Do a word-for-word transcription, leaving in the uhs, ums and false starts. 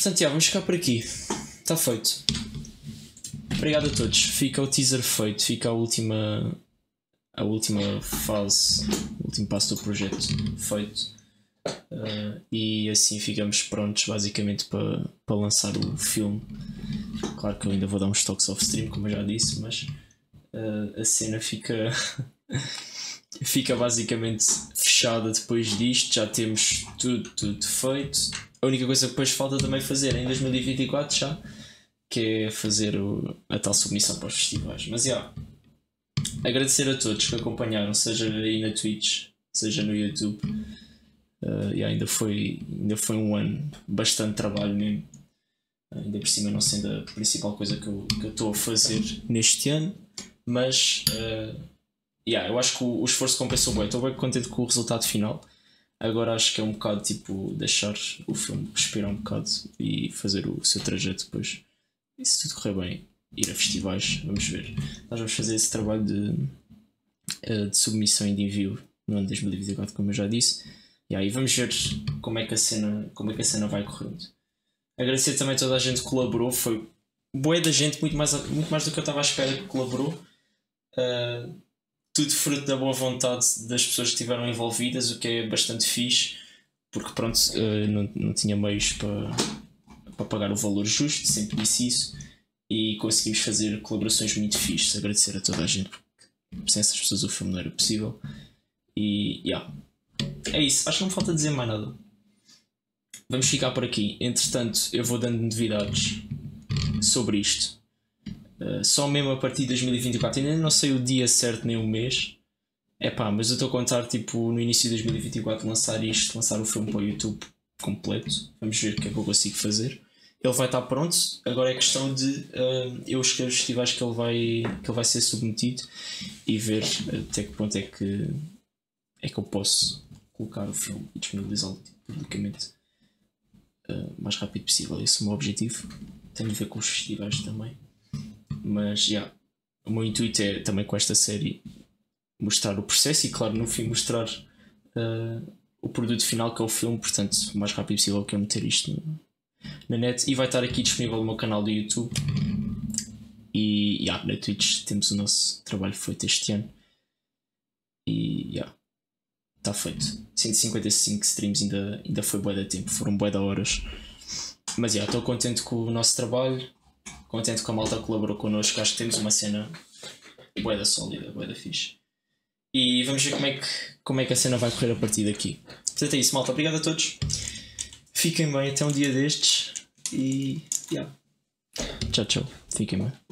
portanto, já, vamos ficar por aqui. Está feito. Obrigado a todos. Fica o teaser feito. Fica a última. A última fase. O último passo do projeto feito. Uh, e assim ficamos prontos, basicamente, para, para lançar o filme. Claro que eu ainda vou dar uns toques off stream, como eu já disse, mas uh, a cena fica. Fica basicamente fechada depois disto. Já temos tudo, tudo feito. A única coisa que depois falta também fazer em dois mil e vinte e quatro já, que é fazer o, a tal submissão para os festivais. Mas já, yeah, agradecer a todos que acompanharam, seja aí na Twitch, seja no YouTube. Uh, e ainda foi, ainda foi um ano bastante trabalho mesmo. Uh, ainda por cima não sendo a principal coisa que eu que eu estou a fazer neste ano. Mas uh, yeah, eu acho que o, o esforço compensou bem. Estou bem contente com o resultado final. Agora acho que é um bocado tipo deixar o filme respirar um bocado e fazer o seu trajeto depois. E se tudo correr bem, ir a festivais, vamos ver. Nós vamos fazer esse trabalho de, de submissão e de envio no ano de dois mil e vinte e quatro, como eu já disse. E aí vamos ver como é que a cena, como é que a cena vai correndo. Agradecer também a toda a gente que colaborou. Foi boa da gente, muito mais, muito mais do que eu estava à espera que colaborou. Uh, Tudo fruto da boa vontade das pessoas que estiveram envolvidas, o que é bastante fixe, porque pronto, uh, não, não tinha meios para, para pagar o valor justo, sempre disse isso, e conseguimos fazer colaborações muito fixes. Agradecer a toda a gente, porque sem essas pessoas o filme não era possível. E yeah, é isso, acho que não me falta dizer mais nada. Vamos ficar por aqui. Entretanto, eu vou dando novidades sobre isto. Uh, só mesmo a partir de dois mil e vinte e quatro, ainda não sei o dia certo nem o mês. É pá, mas eu estou a contar tipo no início de dois mil e vinte e quatro lançar isto, lançar o filme para o YouTube completo. Vamos ver o que é que eu consigo fazer. Ele vai estar pronto, agora é questão de uh, eu escolher os festivais que ele, vai, que ele vai ser submetido e ver até que ponto é que, é que eu posso colocar o filme e disponibilizá-lo publicamente uh, o mais rápido possível. Esse é o meu objetivo. Tem a ver com os festivais também. Mas já, yeah, o meu intuito é também com esta série mostrar o processo e claro no fim mostrar uh, o produto final que é o filme, portanto o mais rápido possível que eu meter isto no, na net, e vai estar aqui disponível no meu canal do YouTube e yeah, na Twitch temos o nosso trabalho feito este ano e já, yeah, está feito. Cento e cinquenta e cinco streams ainda, ainda foi bué de tempo, foram bué de horas, mas já, yeah, estou contente com o nosso trabalho. Contente com a malta que colaborou connosco. Acho que temos uma cena bué da sólida, bué da fixe. E vamos ver como é, que, como é que a cena vai correr a partir daqui. Portanto é isso, malta. Obrigado a todos. Fiquem bem até um dia destes. E... Yeah. Tchau, tchau. Fiquem bem.